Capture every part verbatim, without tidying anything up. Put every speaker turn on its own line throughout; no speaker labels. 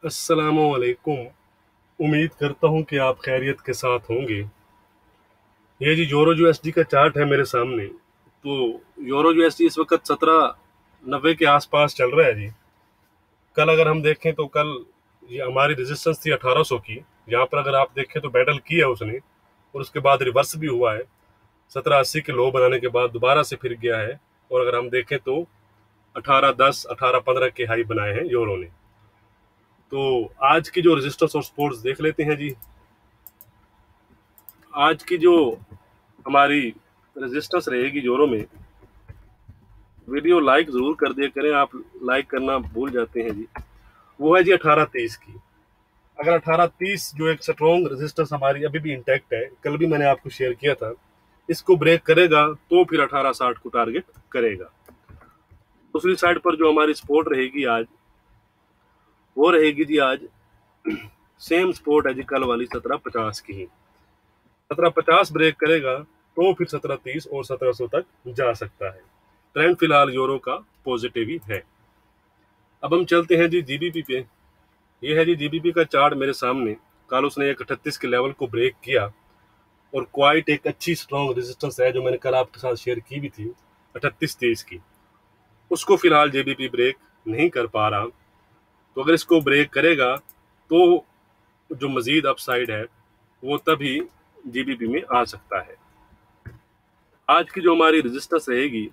अस्सलामुअलैकुम। उम्मीद करता हूँ कि आप खैरियत के साथ होंगे। ये जी यूरो यूएसडी का चार्ट है मेरे सामने। तो यूरो यूएसडी इस वक्त सत्रह नब्बे के आसपास चल रहा है जी। कल अगर हम देखें तो कल ये हमारी रेजिस्टेंस थी अठारह सौ की। यहाँ पर अगर आप देखें तो बैटल किया है उसने, और उसके बाद रिवर्स भी हुआ है। सत्रह अस्सी के लो बनाने के बाद दोबारा से फिर गया है, और अगर हम देखें तो अठारह दस अठारह पंद्रह के हाई बनाए हैं यूरो ने। तो आज की जो रेजिस्टेंस और सपोर्ट्स देख लेते हैं जी। आज की जो हमारी रेजिस्टेंस रहेगी यूरो में, वीडियो लाइक जरूर कर दिया करें, आप लाइक करना भूल जाते हैं जी। वो है जी अठारह तेईस की। अगर अठारह तीस जो एक स्ट्रॉन्ग रेजिस्टेंस हमारी अभी भी इंटैक्ट है, कल भी मैंने आपको शेयर किया था, इसको ब्रेक करेगा तो फिर अठारह साठ को टारगेट करेगा। दूसरी साइड पर जो हमारी सपोर्ट रहेगी आज, वो रहेगी जी आज सेम सपोर्ट है जी कल वाली सत्रह पचास की ही। सत्रह पचास ब्रेक करेगा तो फिर सत्रह तीस और सत्रह सौ तक जा सकता है। ट्रेंड फिलहाल यूरो का पॉजिटिव ही है। अब हम चलते हैं जी जीबीपी पे। ये है जी जीबीपी का चार्ट मेरे सामने। कल उसने एक अठतीस के लेवल को ब्रेक किया, और क्वाइट एक अच्छी स्ट्रॉन्ग रेजिस्टेंस है जो मैंने कल आपके साथ शेयर की भी थी, अठतीस तेईस की। उसको फिलहाल जीबीपी ब्रेक नहीं कर पा रहा। तो अगर इसको ब्रेक करेगा तो जो मजीद अपसाइड है वो तभी जीबीपी में आ सकता है। आज की जो हमारी रेजिस्टेंस रहेगी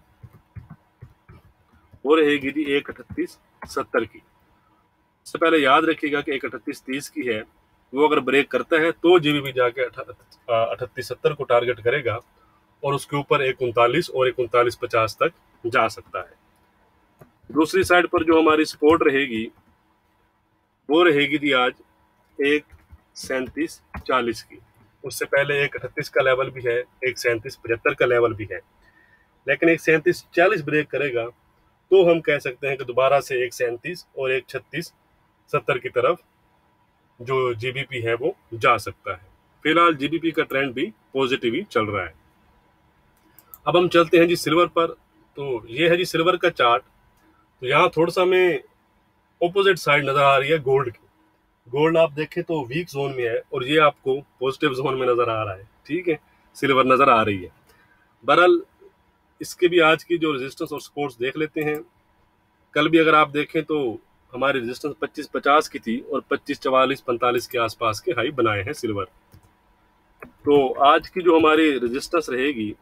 वो रहेगी जी एक अठतीस सत्तर की। इससे पहले याद रखिएगा कि एक अठतीस तीस की है, वो अगर ब्रेक करता है तो जीबीपी जाके अठतीस सत्तर को टारगेट करेगा, और उसके ऊपर एक उनतालीस और एक उनतालीस पचास तक जा सकता है। दूसरी साइड पर जो हमारी सपोर्ट रहेगी वो रहेगी जी आज एक सैंतीस चालीस की। उससे पहले एक अठतीस का लेवल भी है, एक सैंतीस पचहत्तर का लेवल भी है, लेकिन एक सैंतीस चालीस ब्रेक करेगा तो हम कह सकते हैं कि दोबारा से एक सैंतीस और एक छत्तीस सत्तर की तरफ जो जीबीपी है वो जा सकता है। फिलहाल जीबीपी का ट्रेंड भी पॉजिटिव ही चल रहा है। अब हम चलते हैं जी सिल्वर पर। तो ये है जी सिल्वर का चार्ट। तो यहाँ थोड़ा सा हमें ऑपोजिट साइड नजर आ रही है गोल्ड की। गोल्ड आप देखें तो वीक जोन में है, और ये आपको पॉजिटिव जोन में नजर आ रहा है। ठीक है, सिल्वर नजर आ रही है। बहरहाल इसके भी आज की जो रेजिस्टेंस और सपोर्ट्स देख लेते हैं। कल भी अगर आप देखें तो हमारी रेजिस्टेंस पच्चीस पचास की थी, और पच्चीस चवालीस पैंतालीस के आसपास के हाई बनाए हैं सिल्वर। तो आज की जो हमारी रेजिस्टेंस रहेगी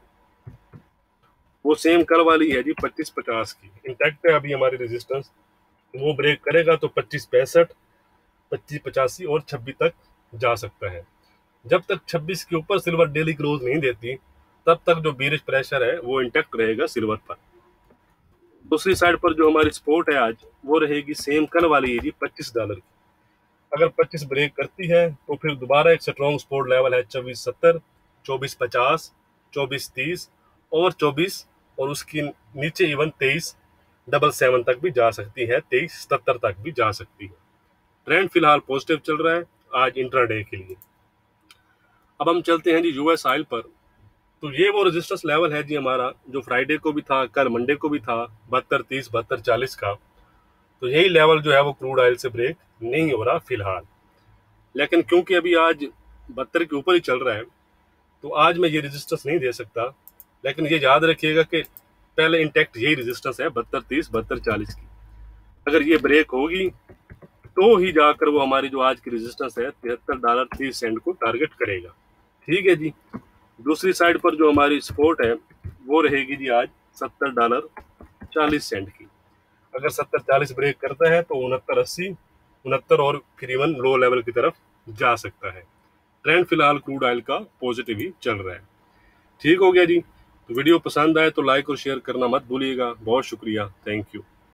वो सेम कल वाली है जी पच्चीस पचास की। इंटैक्ट है अभी हमारी रेजिस्टेंस। वो ब्रेक करेगा तो पच्चीस पैंसठ पच्चीस पचासी और छब्बीस तक जा सकता है। जब तक छब्बीस के ऊपर सिल्वर डेली क्लोज नहीं देती, तब तक जो बीरिश प्रेशर है वो इंटैक्ट रहेगा सिल्वर पर। दूसरी साइड पर जो हमारी सपोर्ट है आज, वो रहेगी सेम कल वाली है जी पच्चीस डॉलर की। अगर पच्चीस ब्रेक करती है तो फिर दोबारा एक स्ट्रॉन्ग सपोर्ट लेवल है चौबीस सत्तर चौबीस पचास चौबीस तीस और चौबीस, और उसकी नीचे इवन तेईस डबल सेवन तक भी जा सकती है, तेईस सतहत्तर तक भी जा सकती है। ट्रेंड फिलहाल पॉजिटिव चल रहा है आज इंट्राडे के लिए। अब हम चलते हैं जी यूएस ऑयल पर। तो ये वो रेजिस्टेंस लेवल है जी हमारा, जो फ्राइडे को भी था, कल मंडे को भी था, बहत्तर तीस बहत्तर चालीस का। तो यही लेवल जो है वो क्रूड ऑयल से ब्रेक नहीं हो रहा फिलहाल। लेकिन क्योंकि अभी आज बहत्तर के ऊपर ही चल रहा है, तो आज मैं ये रेजिस्टेंस नहीं दे सकता। लेकिन ये याद रखिएगा कि पहले इंटैक्ट यही रेजिस्टेंस है बहत्तर तीस बहत्तर चालीस की। अगर ये ब्रेक होगी तो ही जाकर वो हमारी जो आज की रेजिस्टेंस है तिहत्तर डॉलर तीस सेंट को टारगेट करेगा। ठीक है जी। दूसरी साइड पर जो हमारी सपोर्ट है वो रहेगी जी आज सत्तर डॉलर चालीस सेंट की। अगर सत्तर चालीस ब्रेक करता है तो उनहत्तर अस्सी उनहत्तर और फिर इवन लो लेवल की तरफ जा सकता है। ट्रेंड फिलहाल क्रूड ऑयल का पॉजिटिव ही चल रहा है। ठीक हो गया जी। तो वीडियो पसंद आए तो लाइक और शेयर करना मत भूलिएगा। बहुत शुक्रिया, थैंक यू।